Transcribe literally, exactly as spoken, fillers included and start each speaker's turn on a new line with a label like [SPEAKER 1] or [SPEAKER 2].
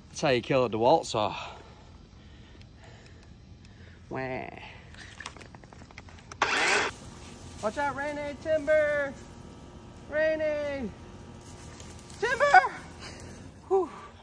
[SPEAKER 1] That's how you kill a DeWalt saw. Wah. Watch out, Rainy timber! Rainy!